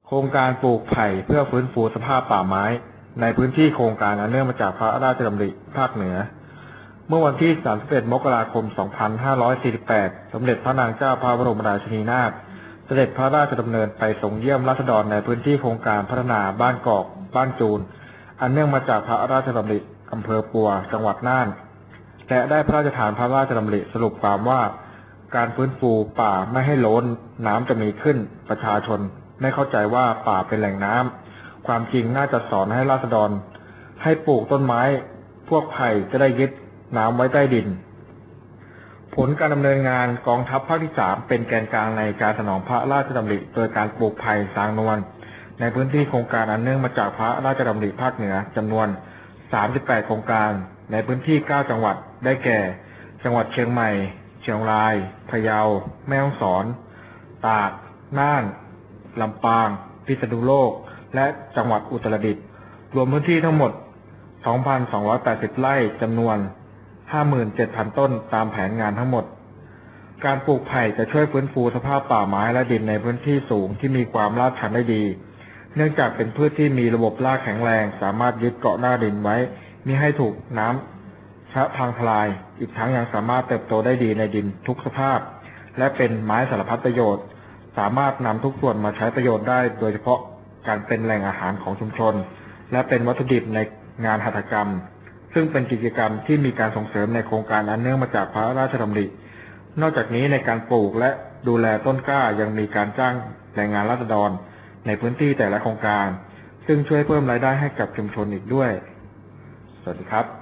โครงการปลูกไผ่เพื่อฟื้นฟูสภาพป่าไม้ในพื้นที่โครงการอันเนื่องมาจากพระราชดำริภาคเหนือเมื่อวันที่ 31 มกราคม 2548 สมเด็จพระนางเจ้าพระบรมราชินีนาถเสด็จพระราชดำเนินไปทรงเยี่ยมราษฎรในพื้นที่โครงการพัฒนาบ้านกอกบ้านจูนอันเนื่องมาจากพระราชดำริอำเภอปัวจังหวัดน่านและได้พระราชทานพระราชดำริสรุปความว่าการฟื้นฟูป่าไม่ให้ล้นน้ำจะมีขึ้นประชาชนไม่เข้าใจว่าป่าเป็นแหล่งน้ำความจริงน่าจะสอนให้ราษฎรให้ปลูกต้นไม้พวกไผ่จะได้ยึดน้ำไว้ใต้ดินผลการดำเนินงานกองทัพภาคที่ 3เป็นแกนกลางในการสนองพระราชดำริโดยการปลูกไผ่สร้างนวลในพื้นที่โครงการอันเนื่องมาจากพระราชดำริภาคเหนือจำนวน38โครงการในพื้นที่9จังหวัดได้แก่จังหวัดเชียงใหม่เชียงรายพะเยาแม่ฮ่องสอนตากน่านลำปางพิษณุโลกและจังหวัดอุตรดิตถ์รวมพื้นที่ทั้งหมด 2,280 ไร่จำนวน 57,000 ต้นตามแผนงานทั้งหมดการปลูกไผ่จะช่วยฟื้นฟูสภาพป่าไม้และดินในพื้นที่สูงที่มีความลาดชันได้ดีเนื่องจากเป็นพืชที่มีระบบรากแข็งแรงสามารถยึดเกาะหน้าดินไว้มิให้ถูกน้ำชะพังทลายอีกทั้งยังสามารถเติบโตได้ดีในดินทุกสภาพและเป็นไม้สารพัดประโยชน์สามารถนำทุกส่วนมาใช้ประโยชน์ได้โดยเฉพาะการเป็นแหล่งอาหารของชุมชนและเป็นวัตถุดิบในงานหัตถกรรมซึ่งเป็นกิจกรรมที่มีการส่งเสริมในโครงการอันเนื่องมาจากพระราชดำรินอกจากนี้ในการปลูกและดูแลต้นกล้ายังมีการจ้างแรงงานราษฎรในพื้นที่แต่ละโครงการซึ่งช่วยเพิ่มรายได้ให้กับชุมชนอีกด้วยสวัสดีครับ